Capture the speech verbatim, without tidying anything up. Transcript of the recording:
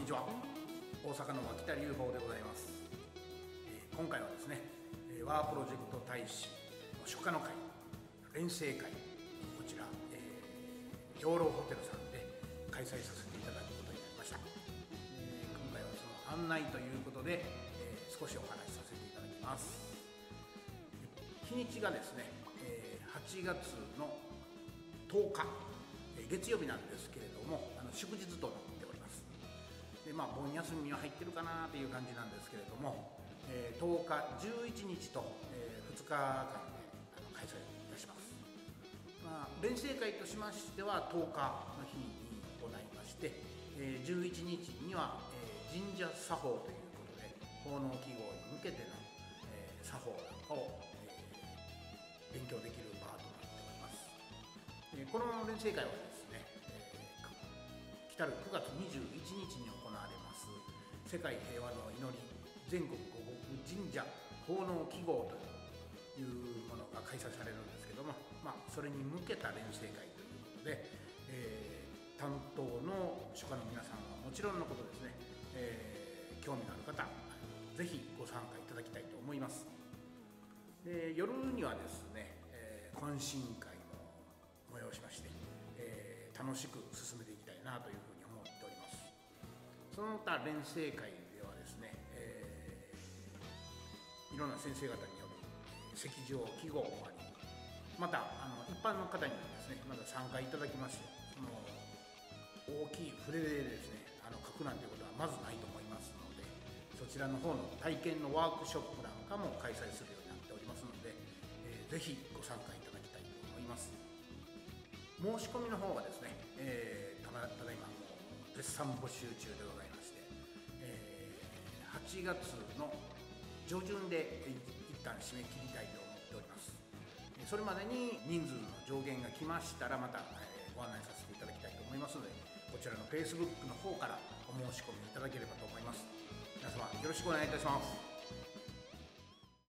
ちは。大阪の脇田隆法でございます。えー、今回はですね、ワープロジェクト大使の初夏の会、錬成会、こちら、えー、養老ホテルさんで開催させていただくことになりました。えー、今回はその案内ということで、えー、少しお話しさせていただきます。日にちがですね、えー、はちがつのとおか、えー、月曜日なんですけれども、あの祝日となっております。でまあ盆休みは入ってるかなという感じなんですけれども、えー、とおか、じゅういちにちと、えー、ふつかかんであの開催いたします。まあ、錬成会としましてはとおかの日に行いまして、えー、じゅういちにちには、えー、神社作法ということで奉納記号に向けての、えー、作法なんかを、えー、勉強できる場となっております。えー、この錬成会はですね、えー、来たるくがつにじゅういちにちに行われます世界平和の祈り全国護国神社奉納記号というものが開催されるんですけども、まあ、それに向けた錬成会ということで、えー、担当の書家の皆さんはもちろんのことですね、えー、興味のある方ぜひご参加いただきたいと思います。で夜にはですね、えー、懇親会も催しまして、えー、楽しく進めていきたいなというふうに思っております。その他錬成会ではですね、えー、いろんな先生方による席上記号もあり、またあの一般の方にもですねまだ参加いただきまして、その大きい筆でですねあの書くなんていうことはまずないと思いますので、そちらの方の体験のワークショップなんかも開催するようになっておりますので、えー、ぜひご参加いただきたいと思います。申し込みの方はですね、えー、ただただいまもう絶賛募集中でございまして、えー、はちがつの上旬で一旦締め切りたいと思っております。それまでに人数の上限が来ましたらまたご案内させていただきたいと思いますので、こちらの Facebook の方からお申し込みいただければと思います。皆様よろしくお願いいたします。